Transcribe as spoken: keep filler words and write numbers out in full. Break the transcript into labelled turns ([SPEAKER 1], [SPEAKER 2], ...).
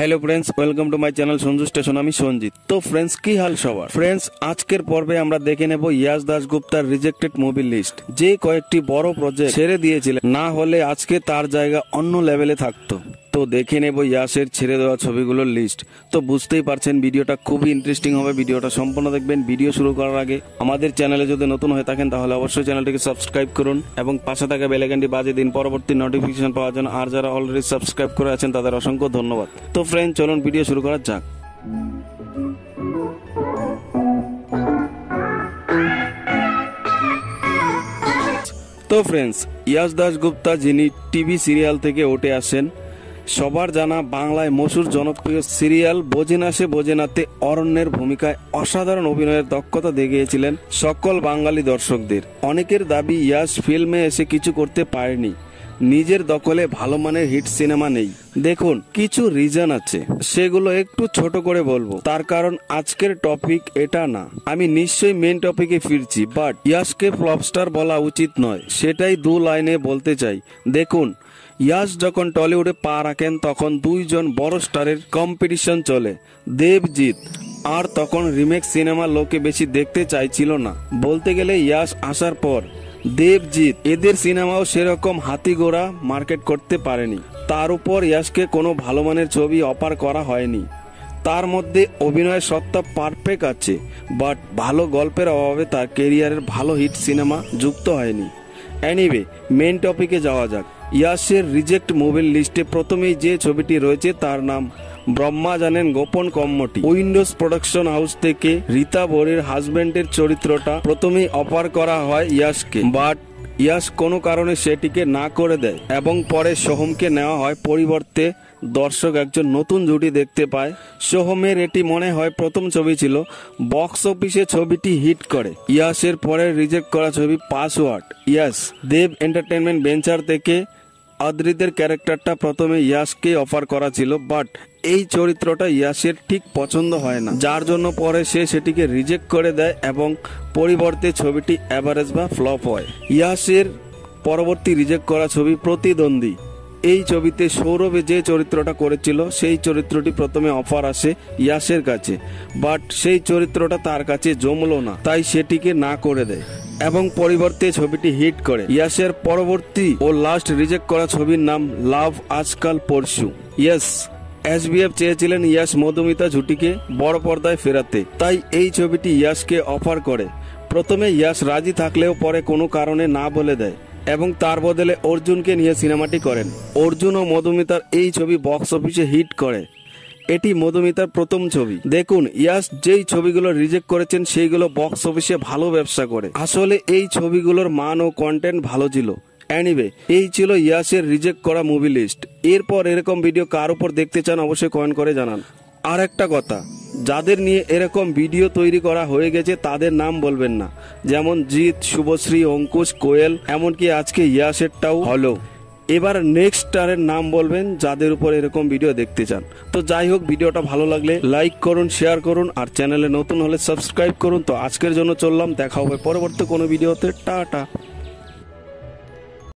[SPEAKER 1] Hello friends, welcome to my channel Sanju station. আমি সঞ্জিত। তো friends কি হাল সবার? फ्रेंड्स আজকের পর্বে আমরা দেখে নেব ইয়াশ দাশগুপ্তার রিজেক্টেড মুভি লিস্ট। যে কয়েকটি বড় প্রজেক্ট ছেড়ে দিয়েছিলেন, না হলে আজকে তার জায়গা অন্য লেভেলে থাকতো। তো দেখে নেব ইয়াশের ছেড়ে দেওয়া ছবিগুলোর লিস্ট। তো বুঝতেই পারছেন ভিডিওটা খুবই ইন্টারেস্টিং হবে। ভিডিওটা সম্পূর্ণ দেখবেন। ভিডিও শুরু করার আগে আমাদের চ্যানেলে যদি নতুন হয়ে থাকেন তাহলে অবশ্যই চ্যানেলটিকে সাবস্ক্রাইব করুন এবং পাশে থাকা বেল আইকনটি বাজিয়ে দিন পরবর্তী নোটিফিকেশন পাওয়ার জন্য। আর যারা অলরেডি সাবস্ক্রাইব করে আছেন তাদের অসংখ্য ধন্যবাদ। তো ফ্রেন্ড চলুন ভিডিও শুরু করা যাক। তো ফ্রেন্ডস, ইয়াশ দাশগুপ্তা যিনি টিভি সিরিয়াল থেকে উঠে আসেন, সবার জানা বাংলায় মশুর জনপ্রিয় সিরিয়াল বোঝে না সে বোঝে নাতে অরণ্যের ভূমিকায় অসাধারণ অভিনয়ের দক্ষতা দেখিয়েছিলেন সকল বাঙালি দর্শকদের। অনেকের দাবি ইয়াশ ফিল্মে এসে কিছু করতে পারেনি, নিজের দখলে ভালো মানের হিট সিনেমা নেই। দেখুন, কিছু রিজন আছে, সেগুলো একটু ছোট করে বলবো, তার কারণ আজকের টপিক এটা না। আমি নিশ্চয়ই মেন টপিকে ফিরছি, বাট ইয়াশকে ফ্লপস্টার বলা উচিত নয়, সেটাই দু লাইনে বলতে চাই। দেখুন, ইয়াশ যখন টলিউডে পা রাখেন তখন দুইজন বড় স্টারের কম্পিটিশন চলে, দেবজিৎ আর তখন রিমেক সিনেমা লোকে বেশি দেখতে চাইছিল না। বলতে গেলে ইয়াশ আসার পর দেবজিৎ এদের সিনেমাও সেরকম হাতি ঘোড়া মার্কেট করতে পারেনি। তার উপর ইয়াশকে কোনো ভালো মানের ছবি অফার করা হয়নি। তার মধ্যে অভিনয়ের সত্তা পারফেক্ট আছে, বাট ভালো গল্পের অভাবে তার কেরিয়ারের ভালো হিট সিনেমা যুক্ত হয়নি। এনিওয়ে, মেন টপিকে যাওয়া যাক। ইয়াশের রিজেক্ট মুভির লিস্টে প্রথমেই যে ছবিটি রয়েছে তার নাম ব্রহ্মা জানেন গোপন কম্মটি। উইন্ডোজ প্রোডাকশন হাউস থেকে রীতা বোরের হাজবেন্ডের চরিত্রটা প্রথমেই অফার করা হয় ইয়াশকে, বাট ইয়াশ কোনো কারণে সেটিকে না করে দেয় এবং পরে সোহমকে নেওয়া হয়। পরিবর্তে দর্শক একজন নতুন জুটি দেখতে পায়। সোহমের এটি মনে হয় প্রথম ছবি ছিল। বক্স অফিসে ছবিটি হিট করে। ইয়াশের পরে রিজেক্ট করা ছবি password. Yash Dev entertainment venture থেকে অদ্রিতের ক্যারেক্টারটা প্রথমে ইয়াশকে অফার করা ছিল, বাট এই চরিত্রটা ইয়াশের ঠিক পছন্দ হয় না, যার জন্য পরে সে সেটিকে রিজেক্ট করে দেয় এবং পরিবর্তে ছবিটি অ্যাভারেজ বা ফ্লপ হয়। ইয়াশের পরবর্তী রিজেক্ট করা ছবি প্রতিদ্বন্দ্বী। এই ছবিতে সৌরভে যে চরিত্রটা করেছিল সেই চরিত্রটি প্রথমে অফার আসে ইয়াশের কাছে, বাট সেই চরিত্রটা তার কাছে জমলো না, তাই সেটিকে না করে দেয় এবং পরিবর্তে ছবিটি হিট করে। ইয়াশের পরবর্তী ও লাস্ট রিজেক্ট করা ছবির নাম লাভ আজকাল পরশু। ইয়েস, এসবিএফ চেয়েছিলেন ইয়াশ মধুমিতা জুটিকে বড় পর্দায় ফেরাতে, তাই এই ছবিটি ইয়াশকে অফার করে। প্রথমে ইয়াশ রাজি থাকলেও পরে কোনো কারণে না বলে দেয় এবং তার বদলে অর্জুনকে নিয়ে সিনেমাটি করেন। অর্জুন ও মধুমিতার এই ছবি বক্স অফিসে হিট করে। এটি মধুমিতার প্রথম ছবি। দেখুন, ইয়াশ যেই ছবিগুলো রিজেক্ট করেছেন সেইগুলো বক্স অফিসে ভালো ব্যবসা করে। আসলে এই ছবিগুলোর মান ও কন্টেন্ট ভালো ছিল। এনিওয়ে, এই ছিল ইয়াশের রিজেক্ট করা মুভি লিস্ট। এরপর এরকম ভিডিও কার উপর দেখতে চান অবশ্যই কমেন্ট করে জানান। আর একটা কথা, যাদের নিয়ে এরকম ভিডিও তৈরি করা হয়ে গেছে তাদের নাম বলবেন না, যেমন জিৎ, শুভশ্রী, অঙ্কুশ, কোয়েল, এমনকি আজকে ইয়াশেরটাও হলো। এবার নেক্সট স্টারের নাম বলবেন যাদের উপর এরকম ভিডিও দেখতে চান। তো যাই হোক, ভিডিওটা ভালো লাগলে লাইক করুন, শেয়ার করুন আর চ্যানেলে নতুন হলে সাবস্ক্রাইব করুন। তো আজকের জন্য চললাম, দেখা হবে পরবর্তী কোনো ভিডিওতে। টাটা।